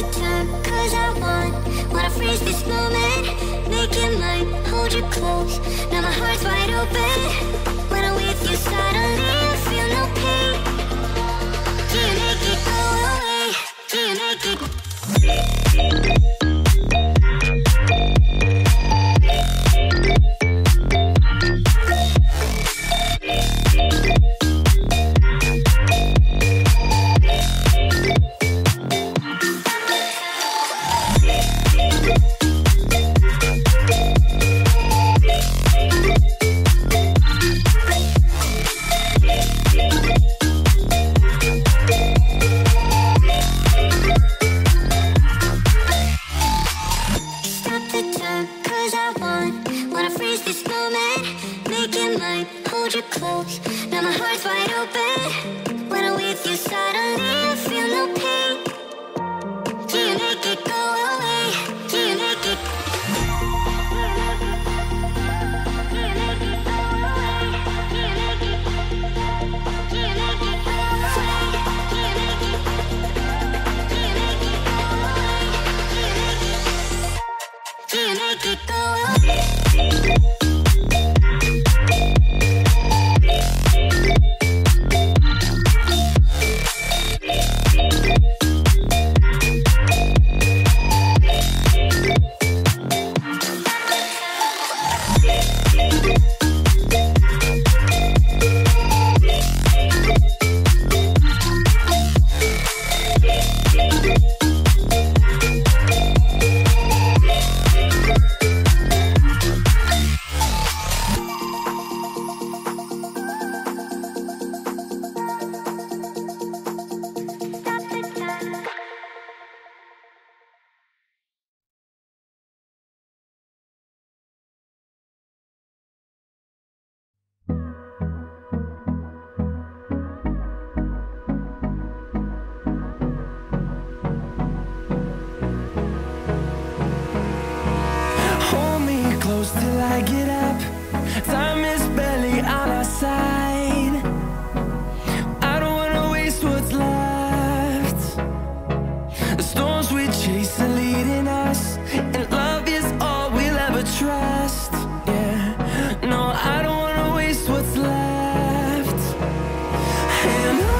time, cause I wanna freeze this moment, make it mine, hold you close. Now my heart's wide open. When I'm with you suddenly I feel no pain. Do you make it go away? Do you make it? Till I get up, time is barely on our side. I don't wanna waste what's left. The storms we chase are leading us, and love is all we'll ever trust. Yeah, no, I don't wanna waste what's left. And